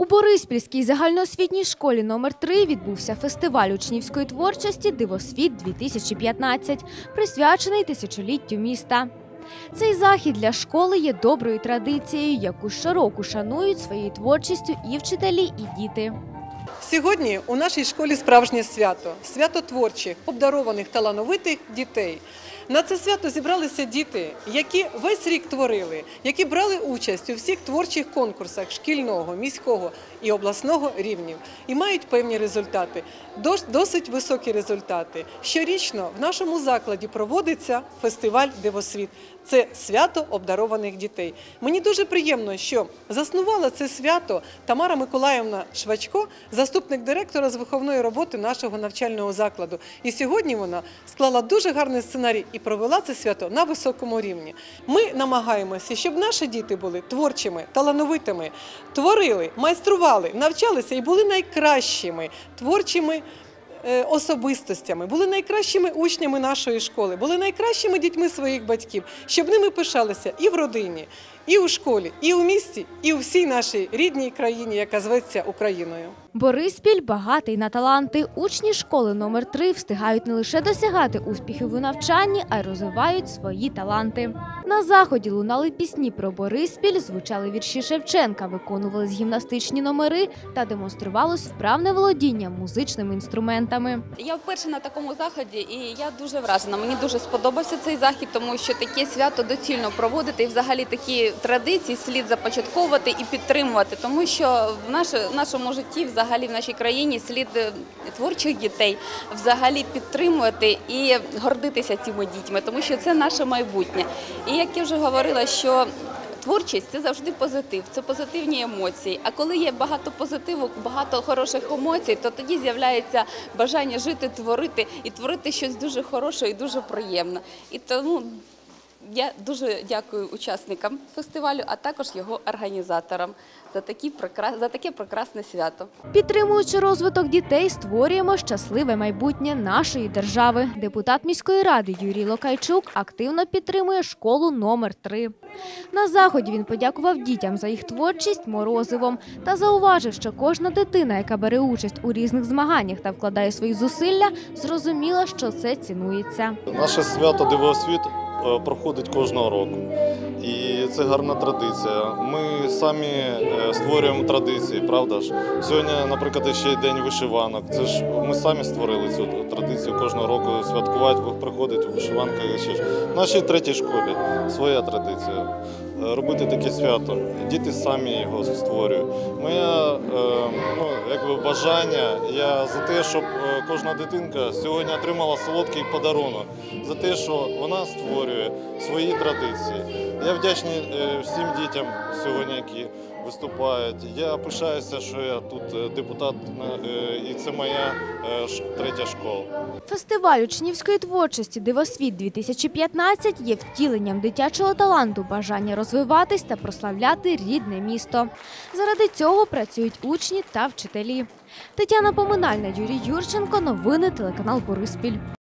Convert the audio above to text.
Бориспільській загальноосвітній школі номер 3 відбувся фестиваль учнівської творчості «Дивосвіт-2015», присвячений тисячоліттю міста. Цей захід для школи є доброю традицією, яку щороку шанують своєю творчістю і вчителі, і діти. Сьогодні у нашій школі справжнє свято – свято творчих, обдарованих, талановитих дітей. На це свято зібралися діти, які весь рік творили, які брали участь у всіх творчих конкурсах шкільного, міського і обласного рівнів. І мають певні результати, досить високі результати. Щорічно в нашому закладі проводиться фестиваль «Дивосвіт». Це свято обдарованих дітей. Мені дуже приємно, що заснувала це свято Тамара Миколаївна Швачко, заступник директора з виховної роботи нашого навчального закладу. І сьогодні вона склала дуже гарний сценарій і провела це свято на високому рівні. Ми намагаємося, щоб наші діти були творчими, талановитими, творили, майстрували, навчалися і були найкращими творчими особистостями, були найкращими учнями нашої школи, були найкращими дітьми своїх батьків, щоб ними пишалися і в родині, і у школі, і у місті, і у всій нашій рідній країні, яка зветься Україною. Бориспіль багатий на таланти. Учні школи номер 3 встигають не лише досягати успіхів у навчанні, а й розвивають свої таланти. На заході лунали пісні про Бориспіль, звучали вірші Шевченка, виконувались гімнастичні номери та демонструвалось вправне володіння музичними інструментами. Я вперше на такому заході і я дуже вражена. Мені дуже сподобався цей захід, тому що таке свято доцільно проводити і взагалі такі традиції слід започатковувати і підтримувати, тому що в нашому житті, взагалі в нашій країні слід творчих дітей взагалі підтримувати і гордитися цими дітьми, тому що це наше майбутнє. І як я вже говорила, що творчість – це завжди позитив, це позитивні емоції. А коли є багато позитиву, багато хороших емоцій, то тоді з'являється бажання жити, творити і творити щось дуже хороше і дуже приємне. І тому я дуже дякую учасникам фестивалю, а також його організаторам за таке прекрасне свято. Підтримуючи розвиток дітей, створюємо щасливе майбутнє нашої держави. Депутат міської ради Юрій Локайчук активно підтримує школу номер 3. На заході він подякував дітям за їх творчість морозивом та зауважив, що кожна дитина, яка бере участь у різних змаганнях та вкладає свої зусилля, зрозуміла, що це цінується. Наше свято «Дивосвіт» проходить кожного року. І це гарна традиція. Ми самі створюємо традиції, правда ж? Сьогодні, наприклад, ще й день вишиванок. Це ж ми самі створили цю традицію кожного року святкувати, приходить у вишиванках. В нашій третій школі своя традиція. Робити таке свято. Діти самі його створюють. Моє бажання, я за те, щоб кожна дитинка сьогодні отримала солодкий подарунок, за те, що вона створює свої традиції. Я вдячний всім дітям сьогодні, які виступають. Я пишаюся, що я тут депутат, і це моя третя школа. Фестиваль учнівської творчості «Дивосвіт-2015» є втіленням дитячого таланту, бажання розвиватись та прославляти рідне місто. Заради цього працюють учні та вчителі. Тетяна Поминальна, Юрій Юрченко. Новини телеканал Бориспіль.